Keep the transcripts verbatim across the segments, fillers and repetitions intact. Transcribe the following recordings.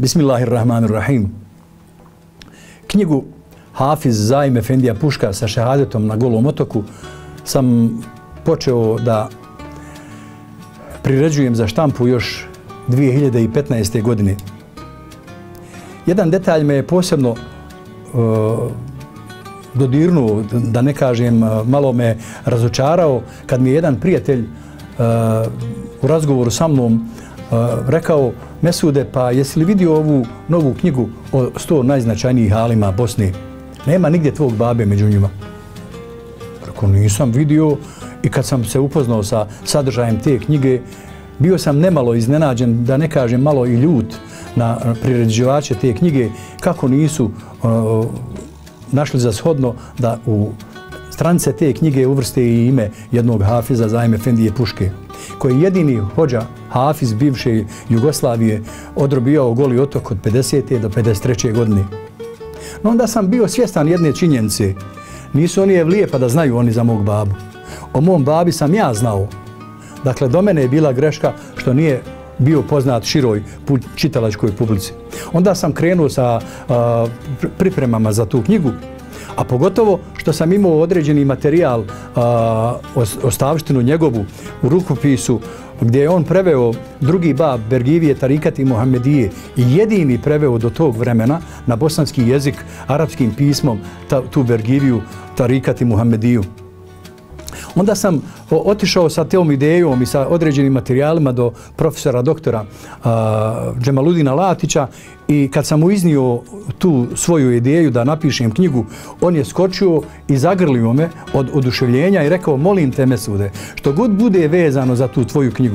Bismillahirrahmanirrahim. Knjigu Hafiz Zaim Efendija Puška sa šehadetom na Golom otoku sam počeo da priređujem za štampu još dvije hiljade petnaeste. godine. Jedan detalj me je posebno uh, dodirnuo, da ne kažem, malo me razočarao, kad mi je jedan prijatelj uh, u razgovoru sa mnom uh, rekao: Mesude, pa jesi li vidio ovu novu knjigu o sto najznačajnijih alima Bosne? Nema nigdje tvog babe među njima. Rekao, nisam vidio, i kad sam se upoznao sa sadržajem te knjige, bio sam nemalo iznenađen, da ne kažem malo i ljut na priređivače te knjige, kako nisu uh, našli za shodno da u stranice te knjige uvrste i ime jednog Hafiza Zaim Efendije Puške, koji je jedini hođa Hafiz bivše Jugoslavije odrobijao Goli otok od pedesete do pedeset treće. godine. No onda sam bio svjestan jedne činjenice. Nisu oni evlije pa da znaju oni za mog babu. O mom babi sam ja znao. Dakle, do mene je bila greška što nije bio poznat široj čitalačkoj publici. Onda sam krenuo sa a, pripremama za tu knjigu, a pogotovo što sam imao određeni materijal, a, ostavštinu njegovu u rukopisu, gdje je on preveo drugi bab Bergivije Tarikati Muhammedije i jedini preveo do tog vremena na bosanski jezik arapskim pismom ta, tu Bergiviju Tarikati Muhammediju. Onda sam otišao sa tom idejom i sa određenim materijalima do profesora doktora uh, Džemaludina Latića, i kad sam mu iznio tu svoju ideju da napišem knjigu, on je skočio i zagrlio me od oduševljenja i rekao: molim te, Mesude, što god bude vezano za tu tvoju knjigu,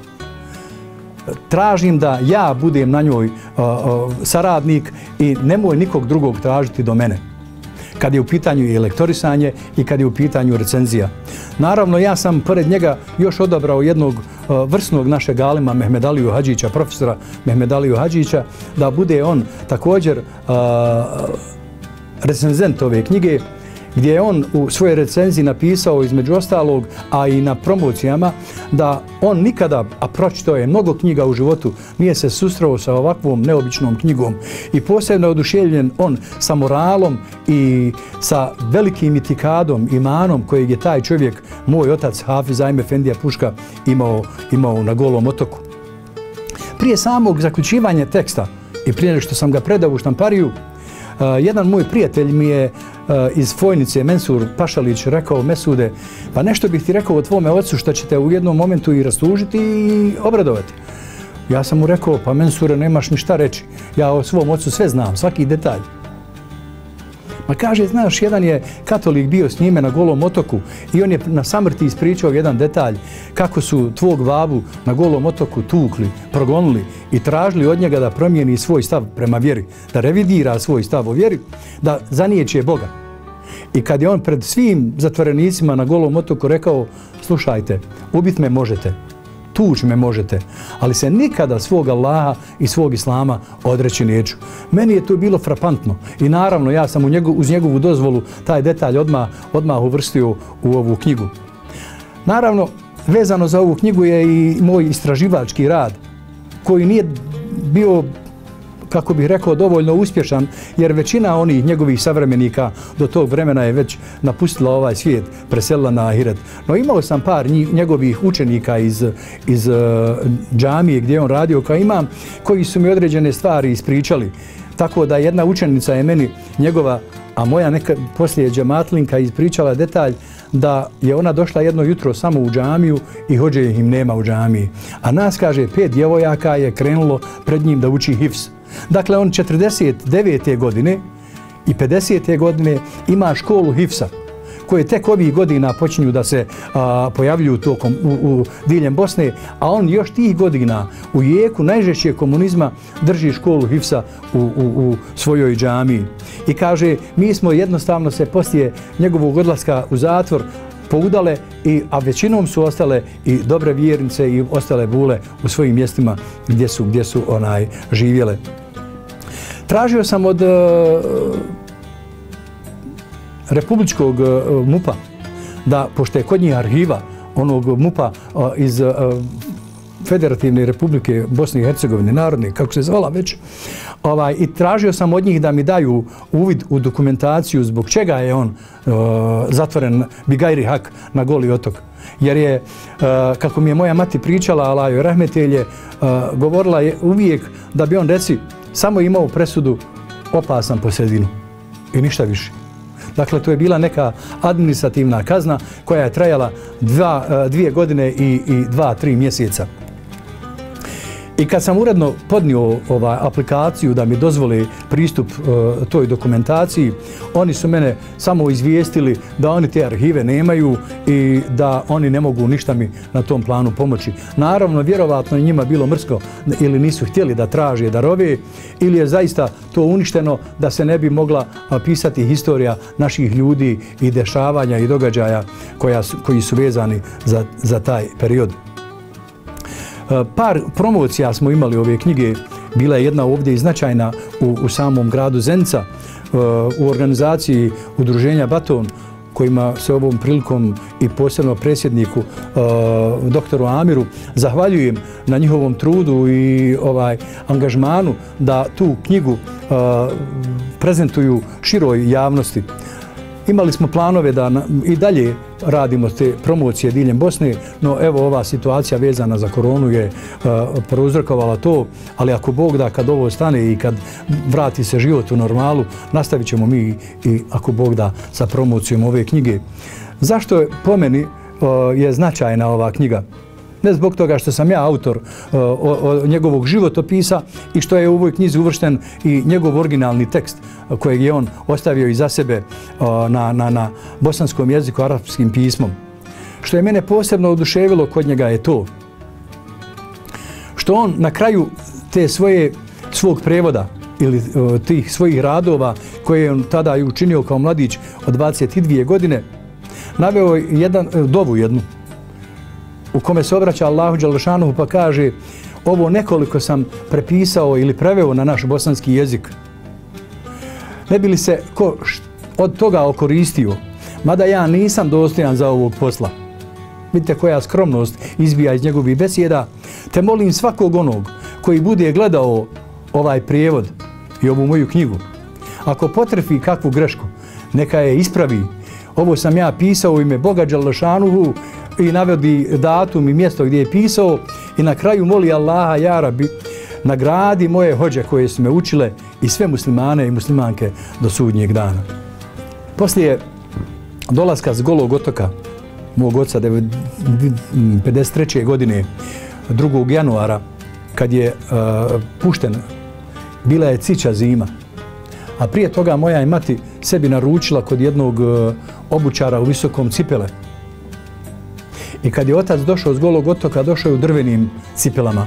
tražim da ja budem na njoj uh, uh, saradnik i nemoj nikog drugog tražiti do mene, kad je u pitanju i lektorisanje i kad je u pitanju recenzija. Naravno, ja sam pored njega još odabrao jednog uh, vrsnog našeg alima, Mehmedaliju Hadžića, profesora Mehmedaliju Hadžića, da bude on također uh, recenzent ove knjige, gdje je on u svojoj recenziji napisao, između ostalog, a i na promocijama, da on nikada, a pročitao je mnogo knjiga u životu, nije se susreo sa ovakvom neobičnom knjigom, i posebno je oduševljen on sa moralom i sa velikim itikadom, imanom kojeg je taj čovjek, moj otac Hafiz Zaim Efendija Puška, imao, imao na Golom otoku. Prije samog zaključivanja teksta i prije nego što sam ga predao u štampariju, uh, jedan moj prijatelj mi je uh, iz Fojnice, Mensur Pašalić, rekao: Mesude, pa nešto bih ti rekao o tvome ocu što ćete u jednom momentu i rastužiti i obradovati. Ja sam mu rekao: pa Mensure, nemaš mi šta reći, ja o svom ocu sve znam, svaki detalj. Ma kaže, znaš, jedan je katolik bio s njime na Golom otoku i on je na samrti ispričao jedan detalj, kako su tvog babu na Golom otoku tukli, progonili i tražili od njega da promijeni svoj stav prema vjeri, da revidira svoj stav o vjeri, da zanijeće Boga. I kad je on pred svim zatvorenicima na Golom otoku rekao: slušajte, ubit me možete, tuć me možete, ali se nikada svog Allaha i svog Islama odreći neću. Meni je to bilo frapantno i naravno ja sam u njegu, uz njegovu dozvolu taj detalj odmah, odmah uvrstio u ovu knjigu. Naravno, vezano za ovu knjigu je i moj istraživački rad, koji nije bio, kako bih rekao, dovoljno uspješan, jer većina onih njegovih savremenika do tog vremena je već napustila ovaj svijet, preselila na ahiret. No imao sam par njegovih učenika iz, iz uh, džamije gdje on radio kao imam, koji su mi određene stvari ispričali. Tako da jedna učenica je meni njegova, a moja neka poslije džematlinka, ispričala detalj da je ona došla jedno jutro samo u džamiju i hođe im nema u džamiji. A nas, kaže, pet djevojaka je krenulo pred njim da uči hifz. Dakle, on četrdeset devete. godine i pedesete. godine ima školu hifsa, koje tek ovih godina počinju da se a, pojavljuju tokom u, u diljem Bosne, a on još tih godina u jeku najžešćeg komunizma drži školu hifsa u, u, u svojoj džamiji. I kaže, mi smo jednostavno se poslije njegovog odlaska u zatvor poudale, i, a većinom su ostale i dobre vjernice i ostale bule u svojim mjestima gdje su, gdje su onaj, živjele. Tražio sam od uh, republičkog uh, mupa da, pošto je kod njih arhiva onog mupa uh, iz uh, Federativne Republike Bosne i Hercegovine, narodne, kako se zvala već, ovaj, i tražio sam od njih da mi daju uvid u dokumentaciju zbog čega je on uh, zatvoren Bigajri Hak na Goli otok. Jer je, uh, kako mi je moja mati pričala, Allah joj rahmetelje, uh, govorila je uvijek da bi on, reci, samo imao presudu opasan po sredinu i ništa više. Dakle, to je bila neka administrativna kazna koja je trajala dva, dvije godine i, i dva, tri mjeseca. I kad sam uredno podnio ovaj, aplikaciju da mi dozvole pristup uh, toj dokumentaciji, oni su mene samo izvijestili da oni te arhive nemaju i da oni ne mogu ništa mi na tom planu pomoći. Naravno, vjerovatno je njima bilo mrsko ili nisu htjeli da traže darove ili je zaista to uništeno da se ne bi mogla pisati historija naših ljudi i dešavanja i događaja koja su, koji su vezani za, za taj period. Par promocija smo imali ove knjige, bila je jedna ovdje i značajna u, u samom gradu Zenica, u organizaciji udruženja Baton, kojima se ovom prilikom i posebno predsjedniku doktoru Amiru zahvaljujem na njihovom trudu i ovaj angažmanu da tu knjigu prezentuju široj javnosti. Imali smo planove da i dalje radimo te promocije diljem Bosne, no evo ova situacija vezana za koronu je uh, prouzrokovala to, ali ako Bog da, kad ovo stane i kad vrati se život u normalu, nastavit ćemo mi i ako Bog da sa promocijom ove knjige. Zašto je po meni uh, je značajna ova knjiga? Ne zbog toga što sam ja autor uh, o, o njegovog životopisa i što je u ovoj knjizi uvršten i njegov originalni tekst kojeg je on ostavio iza sebe uh, na, na, na bosanskom jeziku, arapskim pismom. Što je mene posebno oduševilo kod njega je to što on na kraju te svoje, svog prevoda ili uh, tih svojih radova koje je on tada i učinio kao mladić od dvadeset dvije godine naveo jedan, dovu jednu u kome se obraća Allahu Đalešanuhu pa kaže ovo nekoliko sam prepisao ili preveo na naš bosanski jezik. Ne bi li se ko od toga okoristio, mada ja nisam dostojan za ovog posla. Vidite koja skromnost izbija iz njegovih besjeda, te molim svakog onog koji bude gledao ovaj prijevod i ovu moju knjigu, ako potrefi kakvu grešku, neka je ispravi. Ovo sam ja pisao u ime Boga Đalešanuhu i navodi datum i mjesto gdje je pisao i na kraju moli Allaha, ja Rabbi, nagradi moje hođe koje su me učile i sve muslimane i muslimanke do sudnjeg dana. Poslije dolaska s Golog otoka, mog oca pedeset treće godine, drugog januara, kad je uh, pušten, bila je cića zima. A prije toga moja je mati sebi naručila kod jednog uh, obućara u Visokom cipele. I kad je otac došao s Golog otoka, došao je u drvenim cipelama.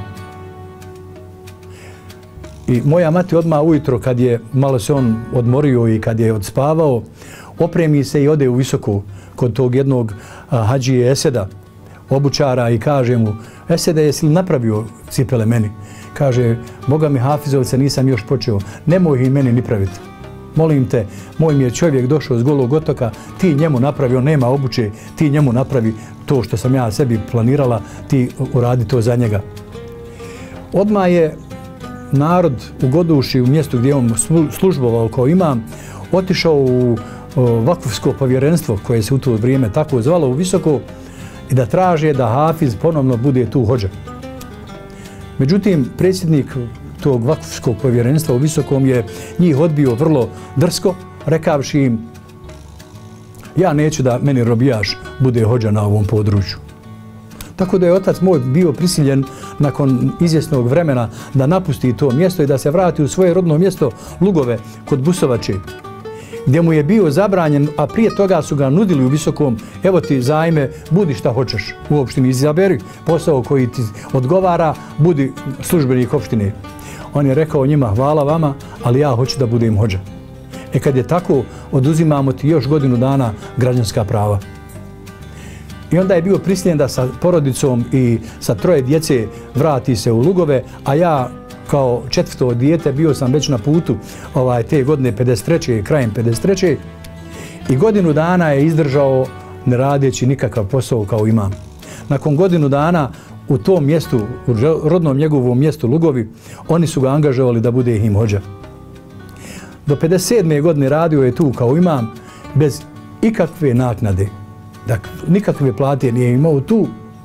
I moja mati odmah ujutro, kad je malo se on odmorio i kad je odspavao, opremi se i ode u Visoko kod tog jednog a, hađije Eseda, obućara, i kaže mu: Esede, jesi li napravio cipele meni? Kaže: Boga mi, Hafizovce, nisam još počeo, nemoj ih meni ni praviti. Molim te, moj mi je čovjek došao s Golog otoka, ti njemu napravi, on nema obuće, ti njemu napravi to što sam ja sebi planirala, ti uradi to za njega. Odmah je narod u Goduši, u mjestu gdje on službovao kao imam, otišao u vakufsko povjerenstvo koje se u to vrijeme tako zvalo u Visoko i da traže da Hafiz ponovno bude tu hođa. Međutim, predsjednik tog vakufskog povjerenstva u Visokom je njih odbio vrlo drsko, rekavši im: ja neću da meni robijaš bude hođa na ovom području. Tako da je otac moj bio prisiljen nakon izvjesnog vremena da napusti to mjesto i da se vrati u svoje rodno mjesto Lugove kod Busovače, gdje mu je bio zabranjen, a prije toga su ga nudili u Visokom: evo ti zajme, budi šta hoćeš u opštini, izaberi posao koji ti odgovara, budi službenik opštine. On je rekao njima: hvala vama, ali ja hoću da budem hođa. E kad je tako, oduzimamo ti još godinu dana građanska prava. I onda je bio prisiljen da sa porodicom i sa troje djece vrati se u Lugove, a ja kao četvrto dijete bio sam već na putu ovaj, te godine pedeset treće krajem pedeset treće i godinu dana je izdržao ne radeći nikakav posao kao imam. Nakon godinu dana u tom mjestu, u rodnom njegovom mjestu Lugovi, oni su ga angažovali da bude im hođa. Do pedeset sedme godine radio je tu kao imam bez ikakve naknade. Dakle, nikakve plate nije imao tu.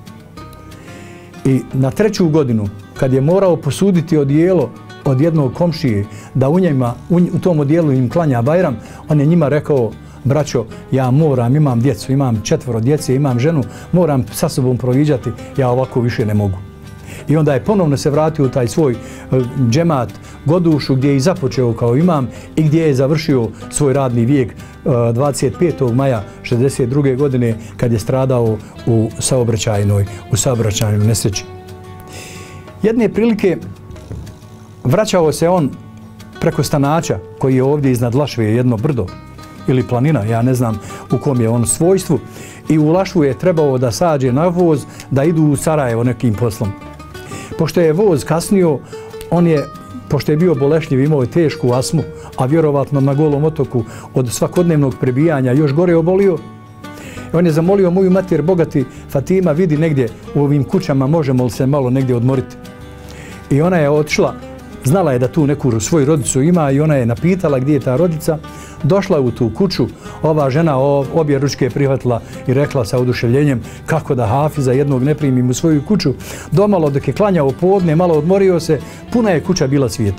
I na treću godinu, kad je morao posuditi odijelo od jednog komšije da u, njima, u tom odijelu im klanja Bajram, on je njima rekao: braćo, ja moram, imam djecu, imam četvoro djece, imam ženu, moram sa sobom proviđati, ja ovako više ne mogu. I onda je ponovno se vratio u taj svoj džemat Godušu gdje je i započeo kao imam i gdje je završio svoj radni vijek dvadeset petog maja šezdeset druge godine kad je stradao u saobraćajnoj, u saobraćajnoj nesreći. Jedne prilike vraćao se on preko Stanača, koji je ovdje iznad Lašve, jedno brdo ili planina, ja ne znam u kom je on svojstvu, i u Lašvu je trebao da sađe na voz da idu u Sarajevo nekim poslom. Pošto je voz kasnio, on je, pošto je bio bolešljiv, imao je tešku astmu, a vjerovatno na Golom otoku od svakodnevnog prebijanja još gore obolio, on je zamolio moju mater bogati: Fatima, vidi negdje u ovim kućama možemo li se malo negdje odmoriti. I ona je otišla, znala je da tu neku svoju rodicu ima i ona je napitala gdje je ta rodica. Došla u tu kuću, ova žena obje ručke prihvatila i rekla sa oduševljenjem kako da Hafiza jednog ne primim u svoju kuću. Domalo dok je klanjao podne, malo odmorio se, puna je kuća bila svijeta.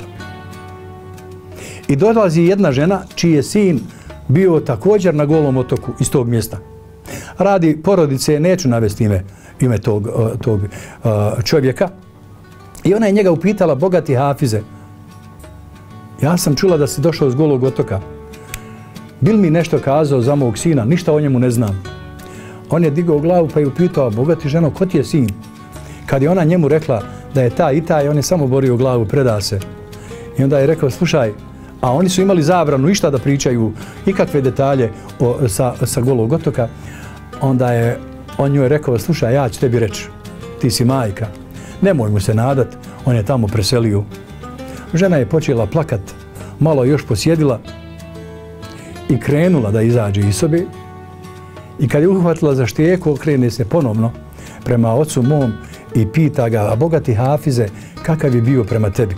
I dolazi jedna žena čiji je sin bio također na Golom otoku iz tog mjesta. Radi porodice, neću navesti ime, ime tog, tog čovjeka. I ona je njega upitala: bogati Hafize, ja sam čula da si došao s Golog otoka. Bil mi nešto kazao za mog sina? Ništa o njemu ne znam. On je digao glavu pa je upitao: bogati ženo, ko ti je sin? Kad je ona njemu rekla da je taj i taj, on je samo borio glavu, preda se. I onda je rekao: slušaj, a oni su imali zabranu išta da pričaju ikakve detalje o, sa, sa Golog otoka. Onda je on njoj rekao: slušaj, ja ću tebi reći, ti si majka. Nemoj mu se nadat, on je tamo preselio. Žena je počela plakat, malo još posjedila i krenula da izađe iz sobe. I kad je uhvatila za štijeku, okrene se ponovno prema ocu mom i pita ga: a bogati Hafize, kakav je bio prema tebi?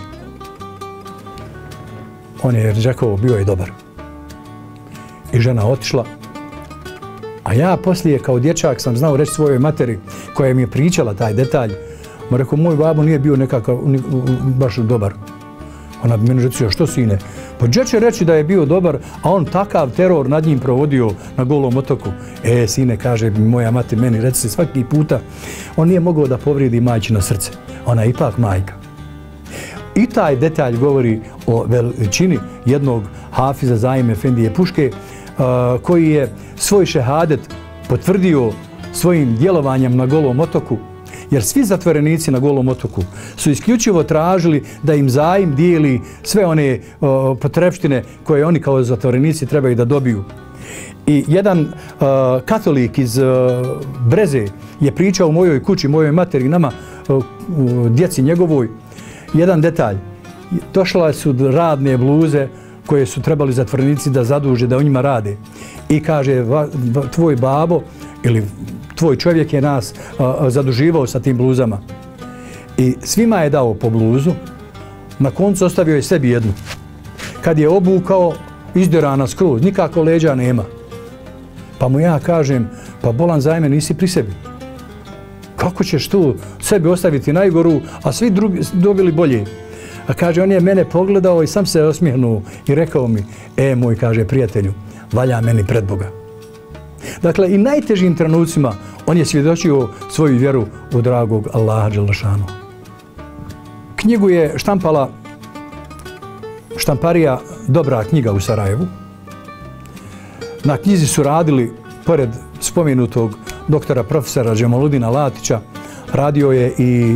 On je rekao: bio je dobar. I žena otišla. A ja poslije kao dječak sam znao reći svojoj materi koja mi je pričala taj detalj. Ma rekao: moj babo nije bio nekakav baš dobar. Ona bi meni recio: što sine? Pa gdje će reći da je bio dobar, a on takav teror nad njim provodio na Golom otoku? E, sine, kaže moja mati meni, reci se svaki puta, on nije mogao da povridi majčino srce. Ona je ipak majka. I taj detalj govori o veličini jednog Hafiza Zaim Efendije Puške, uh, koji je svoj šehadet potvrdio svojim djelovanjem na Golom otoku. Jer svi zatvorenici na Golom otoku su isključivo tražili da im Zaim dijeli sve one o, potrepštine koje oni kao zatvorenici trebaju da dobiju. I jedan o, katolik iz o, Breze je pričao u mojoj kući, mojoj materi, nama, o, o, djeci njegovoj, jedan detalj. Došla su radne bluze koje su trebali zatvorenici da zaduže, da u njima rade. I kaže: va, va, tvoj babo ili tvoj čovjek je nas a, zaduživao sa tim bluzama. I svima je dao po bluzu, na koncu ostavio je sebi jednu. Kad je obukao, izderana skroz, nikako leđa nema. Pa mu ja kažem: pa bolan Zajme, nisi pri sebi. Kako ćeš tu sebi ostaviti najgoru, a svi drugi dobili bolje? A kaže, on je mene pogledao i sam se osmijehnuo i rekao mi: e, moj, kaže, prijatelju, valja meni pred Boga. Dakle, i najtežim trenucima on je svjedočio svoju vjeru u dragog Allaha dželešanu. Knjigu je štampala štamparija Dobra knjiga u Sarajevu. Na knjizi su radili, pored spomenutog doktora profesora Džemaludina Latića, radio je i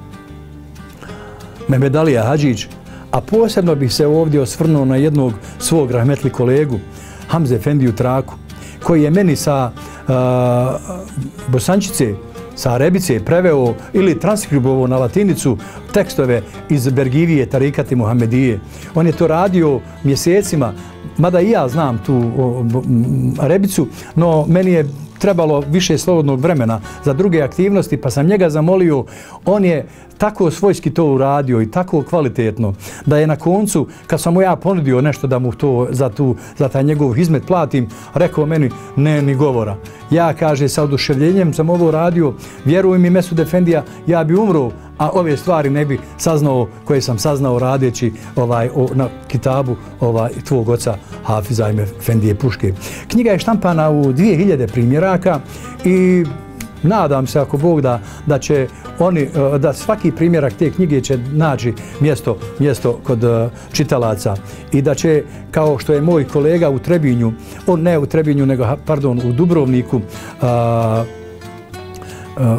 Mehmedalija Hadžić, a posebno bih se ovdje osvrnuo na jednog svog rahmetli kolegu, Hamze Efendiju Traku, koji je meni sa uh, Bosančice, sa Arebice preveo ili transkribovao na latinicu tekstove iz Bergivije, Tarikati Muhamedije. On je to radio mjesecima, mada i ja znam tu o, o, Arebicu, no meni je trebalo više slobodnog vremena za druge aktivnosti, pa sam njega zamolio. On je tako svojski to uradio i tako kvalitetno da je na koncu, kad sam mu ja ponudio nešto da mu to za, tu, za taj njegov hizmet platim, rekao meni ne ni govora. Ja, kaže, sa oduševljenjem sam ovo radio, vjeruj mi Mesud Efendija, ja bi umro, a ove stvari ne bi saznao koje sam saznao radeći ovaj, o, na kitabu ovaj, tvog oca Hafiza Efendije Puške. Knjiga je štampana u dvije hiljade primjeraka i nadam se, ako Bog da, da će oni, da svaki primjerak te knjige će naći mjesto, mjesto kod čitalaca i da će, kao što je moj kolega u Trebinju, on ne u Trebinju, nego, pardon, u Dubrovniku, a, a,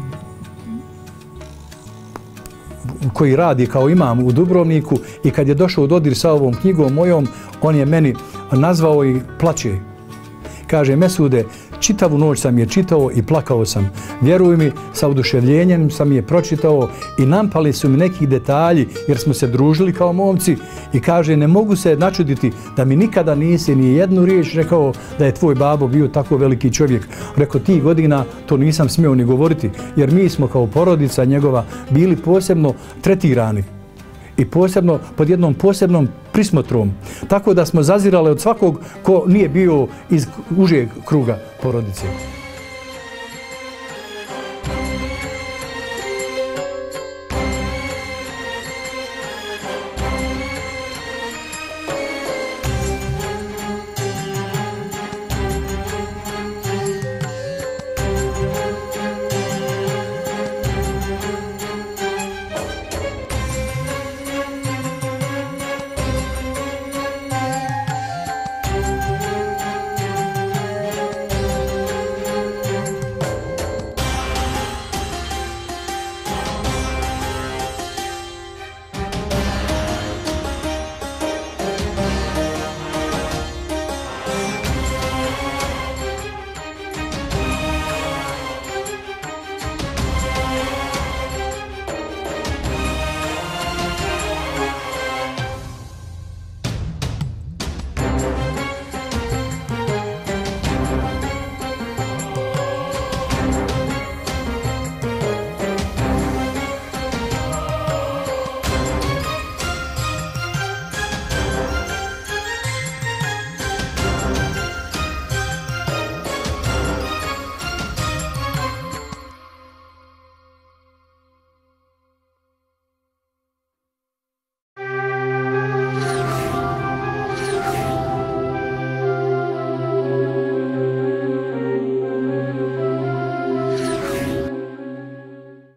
koji radi kao imam u Dubrovniku, i kad je došao u dodir sa ovom knjigom mojom, on je meni nazvao i plače. Kaže, Mesude, čitavu noć sam je čitao i plakao sam. Vjeruj mi, sa oduševljenjem sam je pročitao i nampali su mi neki detalji jer smo se družili kao momci, i kaže, ne mogu se načuditi da mi nikada nisi ni jednu riječ rekao da je tvoj babo bio tako veliki čovjek. Rekao, tih godina to nisam smio ni govoriti jer mi smo kao porodica njegova bili posebno tretirani i posebno pod jednom posebnom prismotrom. Tako da smo zazirali od svakog ko nije bio iz užeg kruga porodice.